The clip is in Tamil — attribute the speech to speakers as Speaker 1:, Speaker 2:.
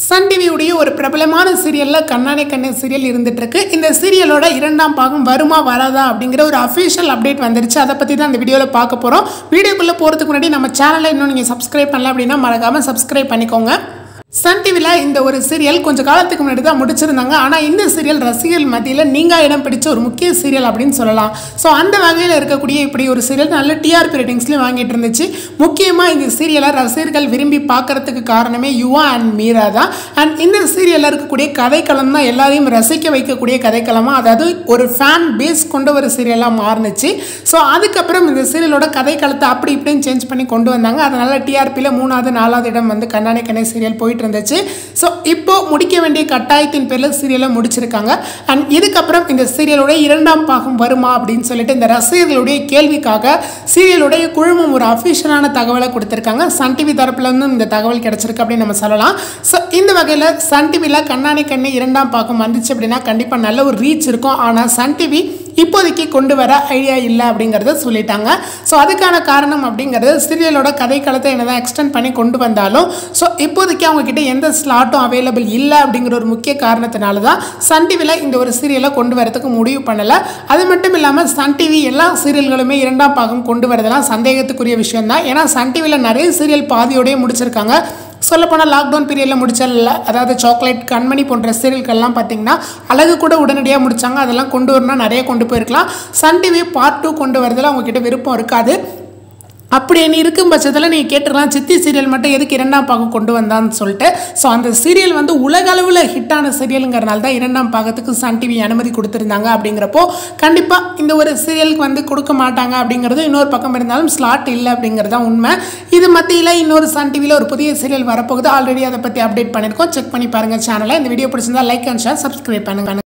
Speaker 1: சன் டிவியுடைய ஒரு பிரபலமான சீரியல்ல கண்ணானே கண்ணே சீரியல் இருந்துட்டு இருக்கு. இந்த சீரியலோட இரண்டாம் பாகம் வருமா வராதா அப்படிங்கிற ஒரு அஃபிஷியல் அப்டேட் வந்துருச்சு. அதை பத்தி தான் இந்த வீடியோல பார்க்க போறோம். வீடியோக்குள்ள போறதுக்கு முன்னாடி நம்ம சேனலை இன்னும் நீங்க சப்ஸ்கிரைப் பண்ணல அப்படின்னா மறக்காம சப்ஸ்கிரைப் பண்ணிக்கோங்க. சன் டிவியில் இந்த ஒரு சீரியல் கொஞ்சம் காலத்துக்கு முன்னாடி தான் முடிச்சிருந்தாங்க. ஆனால் இந்த சீரியல் ரசிகர்கள் மத்தியில் நீங்கள் இடம் பிடிச்ச ஒரு முக்கிய சீரியல் அப்படின்னு சொல்லலாம். ஸோ அந்த வகையில் இருக்கக்கூடிய இப்படி ஒரு சீரியல் நல்ல டிஆர்பி ரேட்டிங்ஸ்லையும் வாங்கிட்டு இருந்துச்சு. முக்கியமாக இந்த சீரியலை ரசிகர்கள் விரும்பி பார்க்கறதுக்கு காரணமே யுவா அண்ட் மீரா தான். அண்ட் இந்த சீரியலில் இருக்கக்கூடிய கதைக்களம் தான் எல்லாரையும் ரசிக்க வைக்கக்கூடிய கதைக்களமாக, அதாவது ஒரு ஃபேன் பேஸ் கொண்ட ஒரு சீரியலாக மாறுனுச்சு. ஸோ அதுக்கப்புறம் இந்த சீரியலோட கதைக்களத்தை அப்படி இப்படின்னு சேஞ்ச் பண்ணி கொண்டு வந்தாங்க. அதனால டிஆர்பியில் 3வது 4வது இடம் வந்து கண்ணானே கண்ணே சீரியல் போயிட்டு இருந்துச்சு. ஸோ இப்போ முடிக்க வேண்டிய கட்டாயத்தின் பேரில் சீரியலை முடிச்சிருக்காங்க. அண்ட் இதுக்கப்புறம் இந்த சீரியலோட இரண்டாம் பாகம் வருமா அப்படின்னு சொல்லிட்டு இந்த ரசிகர்களுடைய கேள்விக்காக சீரியலுடைய குழுமம் ஒரு அஃபிஷியலான தகவலை கொடுத்துருக்காங்க. சன் டிவி தரப்புல இருந்து இந்த தகவல் கிடைச்சிருக்கு அப்படின்னு நம்ம சொல்லலாம். ஸோ இந்த வகையில் சன் டிவியில் கண்ணானே கண்ணே இரண்டாம் பாகம் வந்துச்சு அப்படின்னா கண்டிப்பாக நல்ல ஒரு ரீச் இருக்கும். ஆனால் சன் டிவி இப்போதைக்கு கொண்டு வர ஐடியா இல்லை அப்படிங்கிறத சொல்லிட்டாங்க. ஸோ அதுக்கான காரணம் அப்படிங்கிறது சீரியலோட கதைக்களத்தை என்னதான் எக்ஸ்டெண்ட் பண்ணி கொண்டு வந்தாலும் ஸோ இப்போதைக்கு அவங்க கிட்ட எந்த ஸ்லாட்டும் அவைலபிள் இல்லை அப்படிங்கிற ஒரு முக்கிய காரணத்தினால தான் சன் டிவியில் இந்த ஒரு சீரியலை கொண்டு வரதுக்கு முடிவு பண்ணலை. அது மட்டும் இல்லாமல் சன் டிவி எல்லா சீரியல்களுமே இரண்டாம் பாகம் கொண்டு வரதெல்லாம் சந்தேகத்துக்குரிய விஷயம் தான். ஏன்னா சன் டிவியில் நிறைய சீரியல் பாதியோடய முடிச்சிருக்காங்க. சொல்லப்போனால் லாக்டவுன் பீரியடில் முடிச்சல, அதாவது சாக்லேட், கண்மணி போன்ற சீரியல்கள்லாம் பார்த்தீங்கன்னா அழகு கூட உடனடியாக முடித்தாங்க. அதெல்லாம் கொண்டு வரணும்னா நிறைய கொண்டு போயிருக்கலாம். சன் டிவி பார்ட் 2 கொண்டு வரதில் அவங்கக்கிட்ட விருப்பம் இருக்காது. அப்படி நீ இருக்கும் பட்சத்தில் நீங்கள் கேட்டுக்கலாம், சித்தி சீரியல் மட்டும் எதுக்கு இரண்டாம் பாகம் கொண்டு வந்தான்னு சொல்லிட்டு. ஸோ அந்த சீரியல் வந்து உலக அளவில் ஹிட்டான சீரியலுங்கிறனால தான் இரண்டாம் பாகத்துக்கு சன் டிவி அனுமதி கொடுத்துருந்தாங்க. அப்படிங்கிறப்போ கண்டிப்பாக இந்த ஒரு சீரியலுக்கு வந்து கொடுக்க மாட்டாங்க அப்படிங்கிறது இன்னொரு பக்கம் இருந்தாலும் ஸ்லாட் இல்லை அப்படிங்கிறது தான் உண்மை. இது மத்தியில் இன்னொரு சன் டிவியில் ஒரு புதிய சீரியல் வரப்போகுது. ஆல்ரெடி அதை பற்றி அப்டேட் பண்ணியிருக்கோம். செக் பண்ணி பாருங்கள் சேனலை. இந்த வீடியோ பிடிச்சிருந்தா லைக் அண்ட் ஷேர், சப்ஸ்கிரைப் பண்ணுங்க.